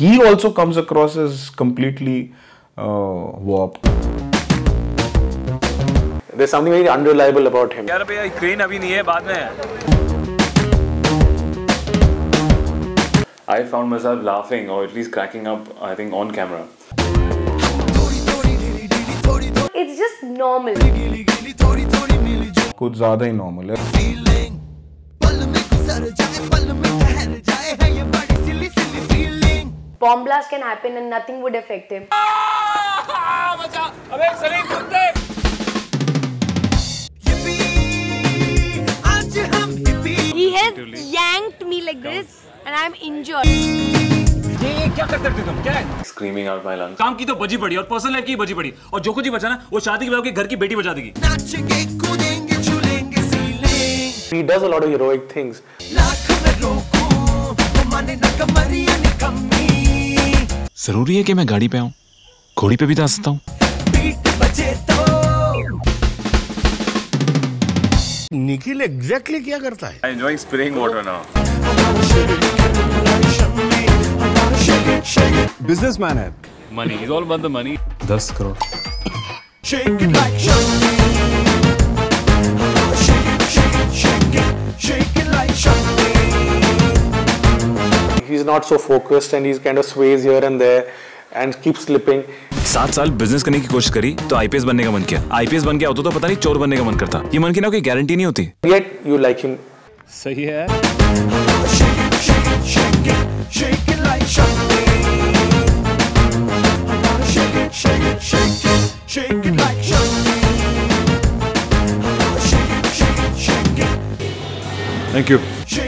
he also comes across as completely warped. There's something very unreliable about him. यार भैया crane अभी नहीं है, बाद में है. I found myself laughing or at least cracking up, I think, on camera. It's just normal. कुछ ज़्यादा ही normal है. Bomb blast can happen and nothing would affect him. He has yanked me like this and I'm injured. ये क्या करते थे तुम? क्या है? Screaming out my lungs. काम की तो बजी पड़ी और पर्सनल लाइफ की बजी पड़ी और जो कुछ ही बचा ना वो शादी के बाद के घर की बेटी बजा देगी. He does a lot of heroic things. जरूरी है कि मैं गाड़ी पे आऊं? घोड़ी पे भी तो आ सकता हूं. निखिल एग्जैक्टली क्या करता है? I enjoy spraying water now. Businessman है. Money. It's all about the money. 10 crore. He's not so focused and he's kind of sways here and there and keeps slipping. 7 साल बिजनेस करने की कोशिश करी तो आईपीएस बनने का मन किया. आईपीएस बन गया होता तो पता नहीं चोर बनने का मन करता. ये मन की ना कोई गारंटी नहीं होती. Yet you like him. सही है. Thank you.